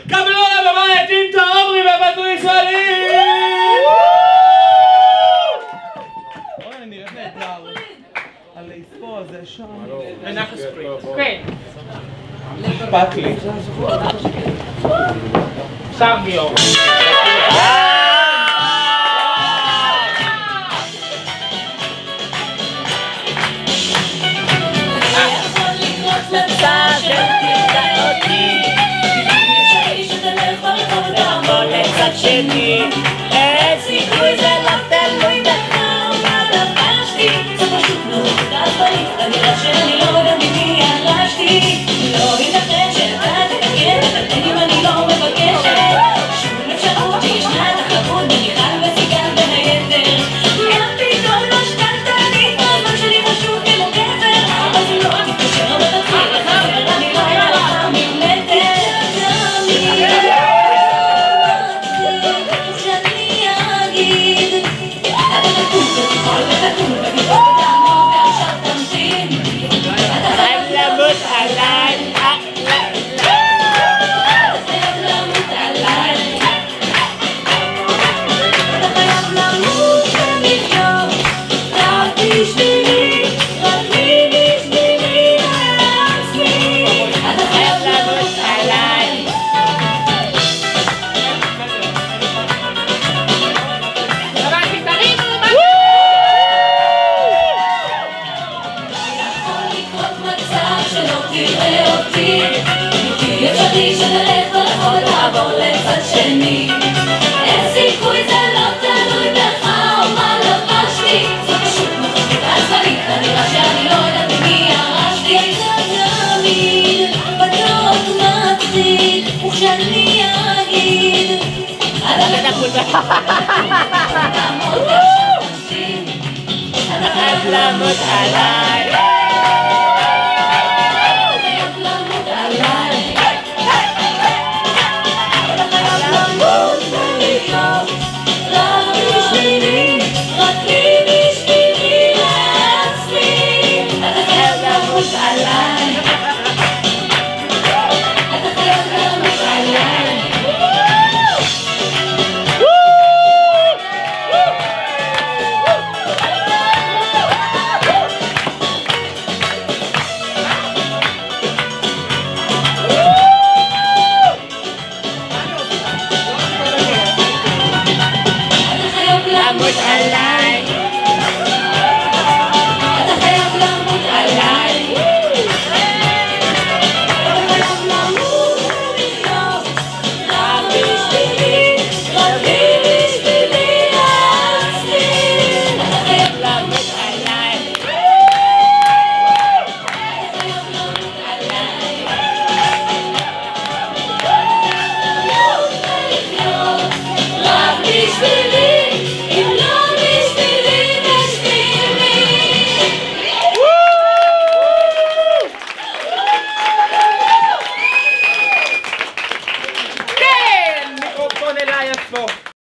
קבלו לבמה את אינטה עומרי והבטוי שלי! אוי, אני נראית נהדר. הלהיספו הזה שם. מנחס פרי. כן. אכפת לי. סרגיו. אין סיכוי זה לא תלוי בך ומה לבשתי זה פשוט מעובדה ברית כנראה שאני לא יודע ממי ירשתי לא ייתכן שאתה תתקן ותתן אם אני לא מבקשת שום אפשרות שישנה תחרות במיכל וסיגל בין היתר גם פתאום לא שקלתנית הזמן שלי חשוב כמו גבר אז אם לא תתקשר ותתחיל לחבר אני לא אראה ממטר לעמוד עליי